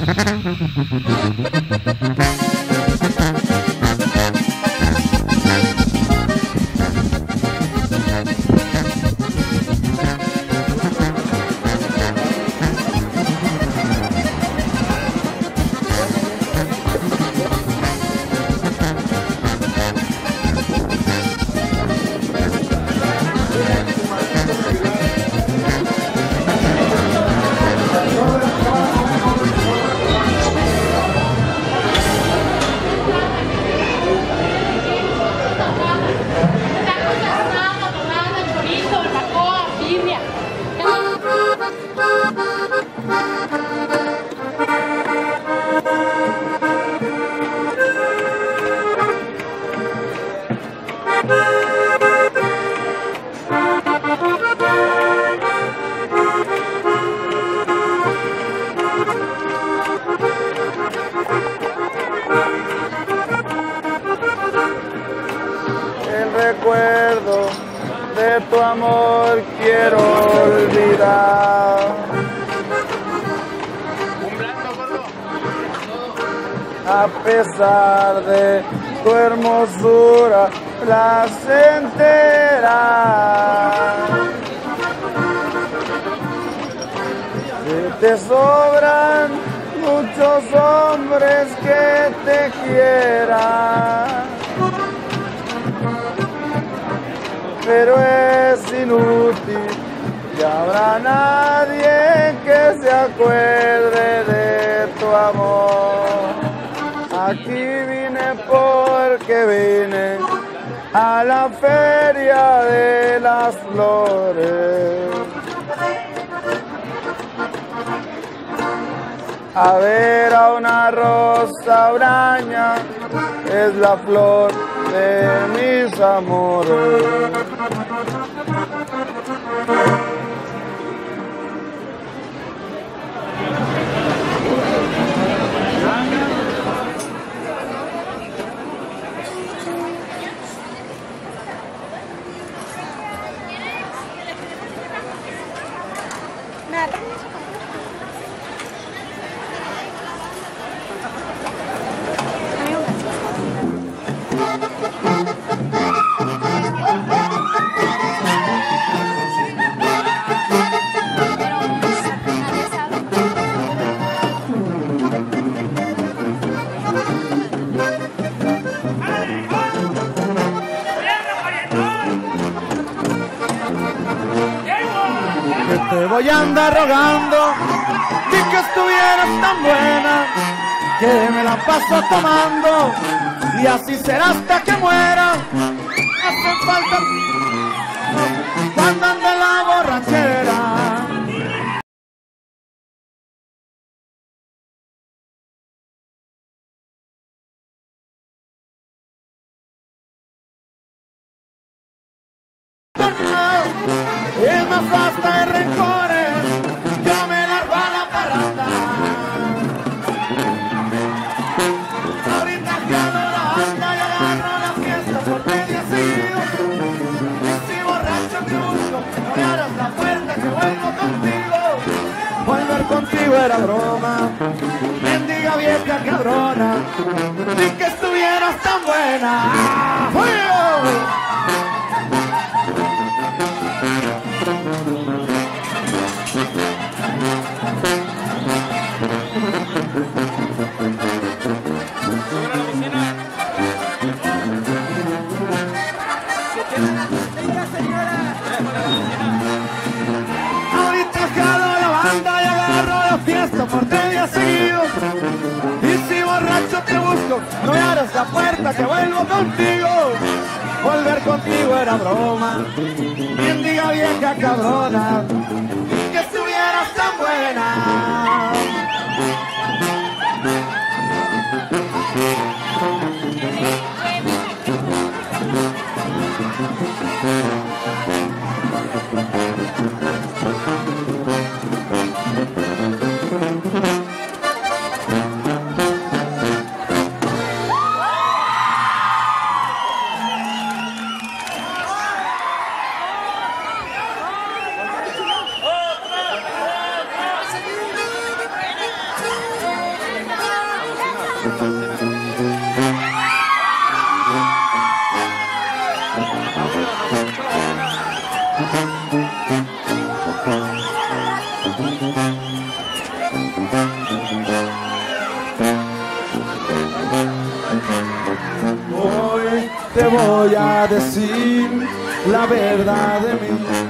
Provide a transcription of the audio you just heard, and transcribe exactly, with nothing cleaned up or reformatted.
Recuerdo de tu amor quiero olvidar. A pesar de tu hermosura placentera, si te sobran muchos hombres que te quieran, pero es inútil, ya habrá nadie que se acuerde de tu amor. Aquí vine porque vine a la feria de las flores, a ver a una rosa braña, es la flor de mis amores. Te voy a andar rogando y que estuvieras tan buena, que me la paso tomando y así será hasta que muera. Hace falta cuando ande la borrachera. Y más basta de rencores, yo me largo a la parranda. Ahorita que ando la banda y agarro la fiesta porque he sido. Y si borracho te busco, no me abras la puerta que vuelvo contigo. Volver contigo era broma, mendiga vieja cabrona, ni que estuvieras tan buena. ¡Fuego! Ahorita jalo la banda y agarro la fiesta por tres días seguidos. Y si borracho te busco, no me abras la puerta que vuelvo contigo. Volver contigo era broma, mendiga vieja cabrona, que estuvieras tan buena. Hoy te voy a decir la verdad de mí.